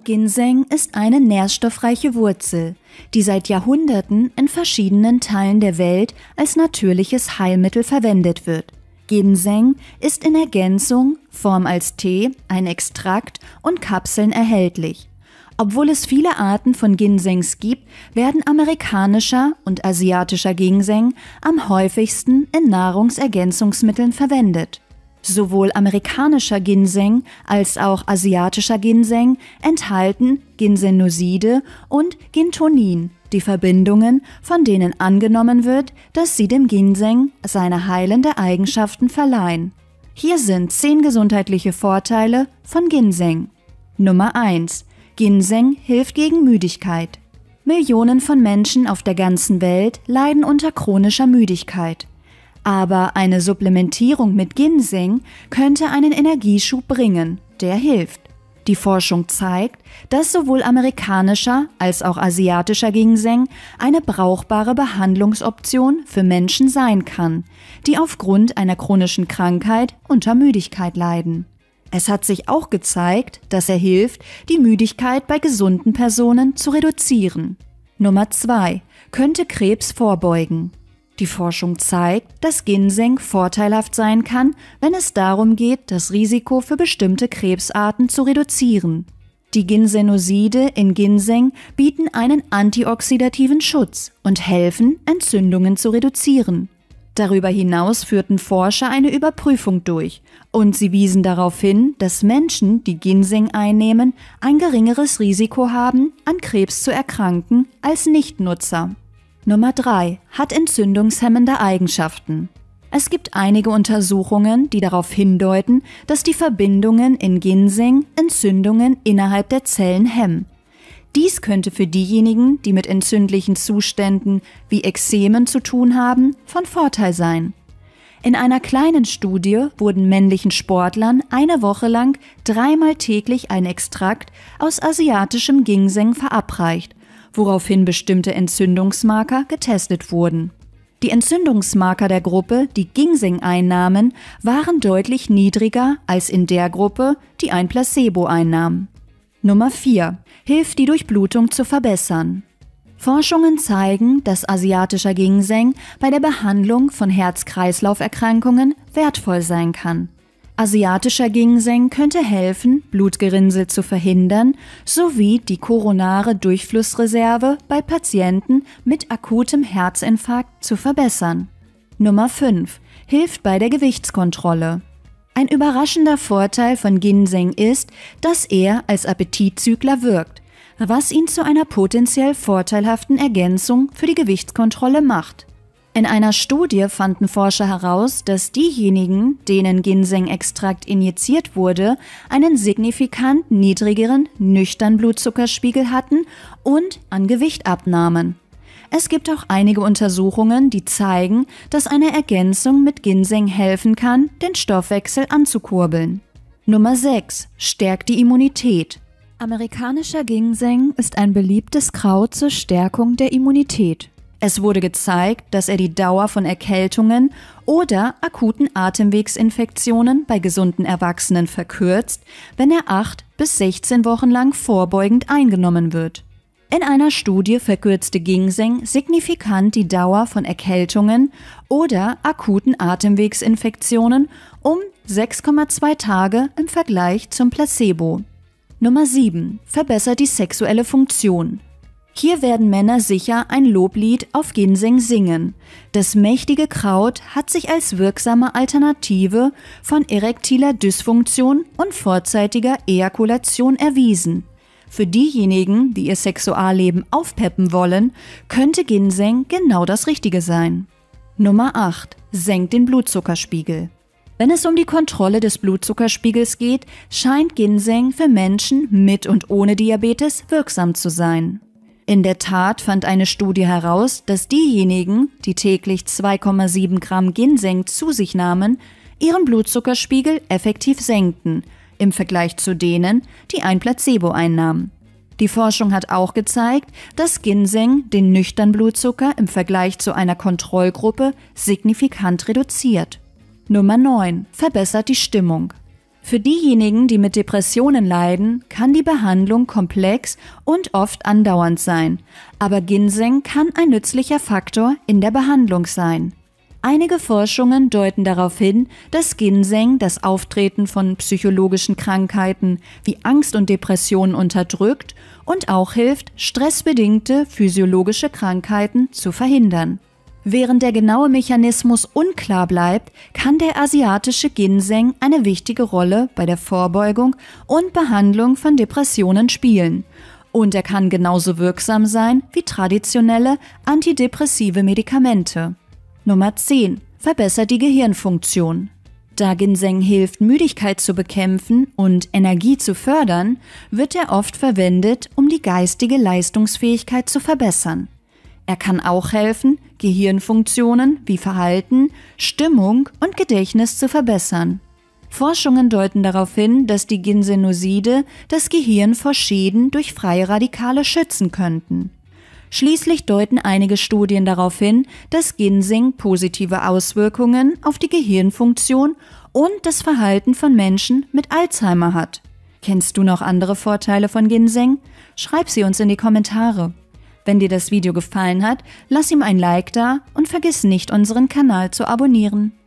Ginseng ist eine nährstoffreiche Wurzel, die seit Jahrhunderten in verschiedenen Teilen der Welt als natürliches Heilmittel verwendet wird. Ginseng ist in Ergänzung, Form als Tee, ein Extrakt und Kapseln erhältlich. Obwohl es viele Arten von Ginsengs gibt, werden amerikanischer und asiatischer Ginseng am häufigsten in Nahrungsergänzungsmitteln verwendet. Sowohl amerikanischer Ginseng als auch asiatischer Ginseng enthalten Ginsenoside und Gintonin, die Verbindungen, von denen angenommen wird, dass sie dem Ginseng seine heilende Eigenschaften verleihen. Hier sind 10 gesundheitliche Vorteile von Ginseng. Nummer 1. Ginseng hilft gegen Müdigkeit. Millionen von Menschen auf der ganzen Welt leiden unter chronischer Müdigkeit. Aber eine Supplementierung mit Ginseng könnte einen Energieschub bringen, der hilft. Die Forschung zeigt, dass sowohl amerikanischer als auch asiatischer Ginseng eine brauchbare Behandlungsoption für Menschen sein kann, die aufgrund einer chronischen Krankheit unter Müdigkeit leiden. Es hat sich auch gezeigt, dass er hilft, die Müdigkeit bei gesunden Personen zu reduzieren. Nummer 2. Könnte Krebs vorbeugen. Die Forschung zeigt, dass Ginseng vorteilhaft sein kann, wenn es darum geht, das Risiko für bestimmte Krebsarten zu reduzieren. Die Ginsenoside in Ginseng bieten einen antioxidativen Schutz und helfen, Entzündungen zu reduzieren. Darüber hinaus führten Forscher eine Überprüfung durch und sie wiesen darauf hin, dass Menschen, die Ginseng einnehmen, ein geringeres Risiko haben, an Krebs zu erkranken als Nichtnutzer. Nummer 3. Hat entzündungshemmende Eigenschaften. Es gibt einige Untersuchungen, die darauf hindeuten, dass die Verbindungen in Ginseng Entzündungen innerhalb der Zellen hemmen. Dies könnte für diejenigen, die mit entzündlichen Zuständen wie Ekzemen zu tun haben, von Vorteil sein. In einer kleinen Studie wurden männlichen Sportlern eine Woche lang 3-mal täglich ein Extrakt aus asiatischem Ginseng verabreicht, woraufhin bestimmte Entzündungsmarker getestet wurden. Die Entzündungsmarker der Gruppe, die Ginseng einnahmen, waren deutlich niedriger als in der Gruppe, die ein Placebo einnahm. Nummer 4. Hilft die Durchblutung zu verbessern. Forschungen zeigen, dass asiatischer Ginseng bei der Behandlung von Herz-Kreislauf-Erkrankungen wertvoll sein kann. Asiatischer Ginseng könnte helfen, Blutgerinnsel zu verhindern, sowie die koronare Durchflussreserve bei Patienten mit akutem Herzinfarkt zu verbessern. Nummer 5. Hilft bei der Gewichtskontrolle. Ein überraschender Vorteil von Ginseng ist, dass er als Appetitzügler wirkt, was ihn zu einer potenziell vorteilhaften Ergänzung für die Gewichtskontrolle macht. In einer Studie fanden Forscher heraus, dass diejenigen, denen Ginseng-Extrakt injiziert wurde, einen signifikant niedrigeren nüchternen Blutzuckerspiegel hatten und an Gewicht abnahmen. Es gibt auch einige Untersuchungen, die zeigen, dass eine Ergänzung mit Ginseng helfen kann, den Stoffwechsel anzukurbeln. Nummer 6. Stärkt die Immunität. Amerikanischer Ginseng ist ein beliebtes Kraut zur Stärkung der Immunität. Es wurde gezeigt, dass er die Dauer von Erkältungen oder akuten Atemwegsinfektionen bei gesunden Erwachsenen verkürzt, wenn er 8 bis 16 Wochen lang vorbeugend eingenommen wird. In einer Studie verkürzte Ginseng signifikant die Dauer von Erkältungen oder akuten Atemwegsinfektionen um 6,2 Tage im Vergleich zum Placebo. Nummer 7. Verbessert die sexuelle Funktion. Hier werden Männer sicher ein Loblied auf Ginseng singen. Das mächtige Kraut hat sich als wirksame Alternative von erektiler Dysfunktion und vorzeitiger Ejakulation erwiesen. Für diejenigen, die ihr Sexualleben aufpeppen wollen, könnte Ginseng genau das Richtige sein. Nummer 8. Senkt den Blutzuckerspiegel. Wenn es um die Kontrolle des Blutzuckerspiegels geht, scheint Ginseng für Menschen mit und ohne Diabetes wirksam zu sein. In der Tat fand eine Studie heraus, dass diejenigen, die täglich 2,7 Gramm Ginseng zu sich nahmen, ihren Blutzuckerspiegel effektiv senkten, im Vergleich zu denen, die ein Placebo einnahmen. Die Forschung hat auch gezeigt, dass Ginseng den nüchternen Blutzucker im Vergleich zu einer Kontrollgruppe signifikant reduziert. Nummer 9. Verbessert die Stimmung. Für diejenigen, die mit Depressionen leiden, kann die Behandlung komplex und oft andauernd sein, aber Ginseng kann ein nützlicher Faktor in der Behandlung sein. Einige Forschungen deuten darauf hin, dass Ginseng das Auftreten von psychologischen Krankheiten wie Angst und Depressionen unterdrückt und auch hilft, stressbedingte physiologische Krankheiten zu verhindern. Während der genaue Mechanismus unklar bleibt, kann der asiatische Ginseng eine wichtige Rolle bei der Vorbeugung und Behandlung von Depressionen spielen. Und er kann genauso wirksam sein wie traditionelle antidepressive Medikamente. Nummer 10. Verbessert die Gehirnfunktion. Da Ginseng hilft, Müdigkeit zu bekämpfen und Energie zu fördern, wird er oft verwendet, um die geistige Leistungsfähigkeit zu verbessern. Er kann auch helfen, Gehirnfunktionen wie Verhalten, Stimmung und Gedächtnis zu verbessern. Forschungen deuten darauf hin, dass die Ginsenoside das Gehirn vor Schäden durch freie Radikale schützen könnten. Schließlich deuten einige Studien darauf hin, dass Ginseng positive Auswirkungen auf die Gehirnfunktion und das Verhalten von Menschen mit Alzheimer hat. Kennst du noch andere Vorteile von Ginseng? Schreib sie uns in die Kommentare. Wenn dir das Video gefallen hat, lass ihm ein Like da und vergiss nicht, unseren Kanal zu abonnieren.